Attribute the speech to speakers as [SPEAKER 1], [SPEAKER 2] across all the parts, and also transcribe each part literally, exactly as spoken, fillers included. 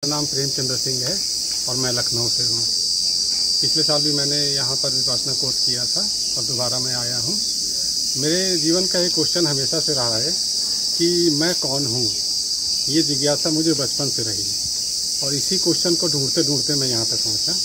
[SPEAKER 1] मेरा नाम प्रेमचंद्र सिंह है और मैं लखनऊ से हूँ। पिछले साल भी मैंने यहाँ पर विपासना कोर्स किया था और दोबारा मैं आया हूँ। मेरे जीवन का एक क्वेश्चन हमेशा से रहा है कि मैं कौन हूँ। ये जिज्ञासा मुझे बचपन से रही और इसी क्वेश्चन को ढूंढते ढूंढते मैं यहाँ तक पहुँचा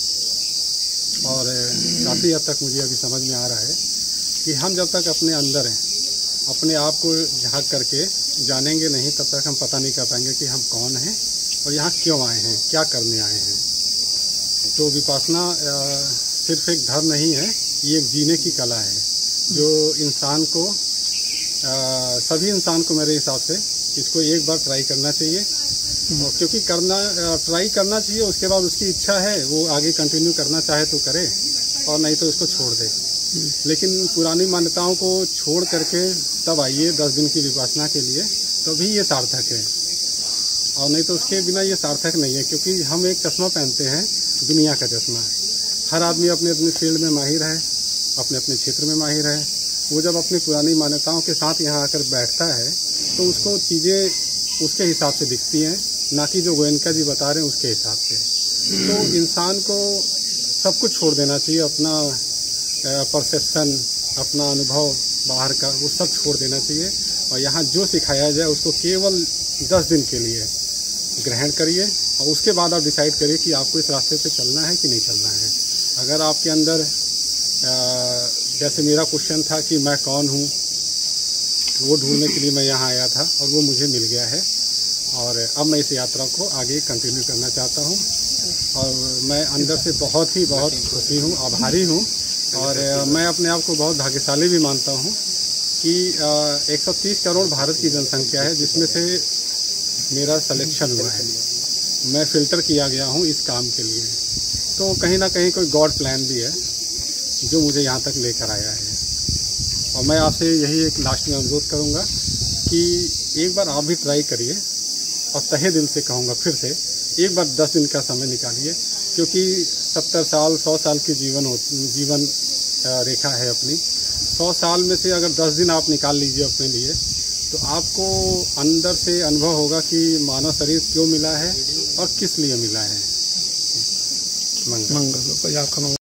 [SPEAKER 1] और काफ़ी हद तक मुझे अभी समझ में आ रहा है कि हम जब तक अपने अंदर हैं, अपने आप को झांक करके जानेंगे नहीं, तब तक हम पता नहीं कर पाएंगे कि हम कौन हैं और यहाँ क्यों आए हैं, क्या करने आए हैं। तो विपासना सिर्फ एक धर्म नहीं है, ये एक जीने की कला है जो इंसान को आ, सभी इंसान को मेरे हिसाब से इसको एक बार ट्राई करना चाहिए। और क्योंकि करना ट्राई करना चाहिए, उसके बाद उसकी इच्छा है वो आगे कंटिन्यू करना चाहे तो करे और नहीं तो उसको छोड़ दे। लेकिन पुरानी मान्यताओं को छोड़ करके तब आइए दस दिन की विपासना के लिए, तभी ये सार्थक है और नहीं तो उसके बिना ये सार्थक नहीं है। क्योंकि हम एक चश्मा पहनते हैं, दुनिया का चश्मा। हर आदमी अपने अपने फील्ड में माहिर है, अपने अपने क्षेत्र में माहिर है। वो जब अपनी पुरानी मान्यताओं के साथ यहाँ आकर बैठता है तो उसको चीज़ें उसके हिसाब से दिखती हैं, ना कि जो गोयनका जी बता रहे हैं उसके हिसाब से। तो इंसान को सब कुछ छोड़ देना चाहिए, अपना परसेप्शन, अपना अनुभव बाहर का, वो सब छोड़ देना चाहिए और यहाँ जो सिखाया जाए उसको केवल दस दिन के लिए ग्रहण करिए और उसके बाद आप डिसाइड करिए कि आपको इस रास्ते पे चलना है कि नहीं चलना है। अगर आपके अंदर जैसे मेरा क्वेश्चन था कि मैं कौन हूँ, वो ढूंढने के लिए मैं यहाँ आया था और वो मुझे मिल गया है और अब मैं इस यात्रा को आगे कंटिन्यू करना चाहता हूँ और मैं अंदर से बहुत ही बहुत खुशी हूँ, आभारी हूँ और मैं अपने आप को बहुत भाग्यशाली भी मानता हूँ कि एक सौ तीस करोड़ भारत की जनसंख्या है जिसमें से मेरा सिलेक्शन हुआ है, मैं फ़िल्टर किया गया हूँ इस काम के लिए। तो कहीं ना कहीं कोई गॉड प्लान भी है जो मुझे यहाँ तक लेकर आया है। और मैं आपसे यही एक लास्ट में अनुरोध करूँगा कि एक बार आप भी ट्राई करिए और तहे दिल से कहूँगा फिर से, एक बार दस दिन का समय निकालिए। क्योंकि सत्तर साल सौ साल की जीवन हो जीवन रेखा है अपनी, सौ साल में से अगर दस दिन आप निकाल लीजिए अपने लिए तो आपको अंदर से अनुभव होगा कि मानव शरीर क्यों मिला है और किस लिए मिला है। मंगल मंगल